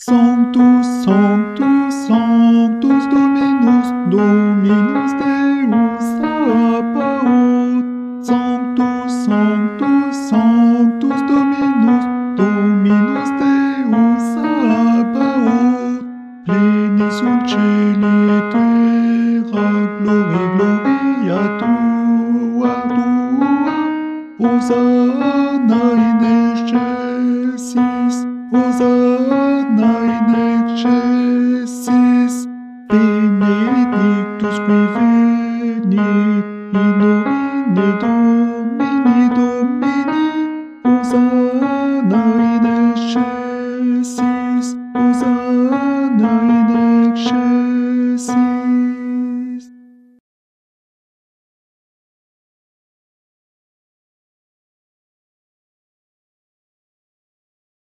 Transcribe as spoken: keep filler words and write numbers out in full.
Sanctus, Sanctus, Sanctus Dominus, Dominus Deus Sabaoth. Sanctus, Sanctus, Sanctus Dominus, Dominus Deus Sabaoth. Pleni sunt celi terra, gloria, gloria tua, tua. Hosanna in excelsis, Hosanna in excelsis, benedictus qui venit in nomine Domini, Domini. Hosanna in excelsis, Hosanna.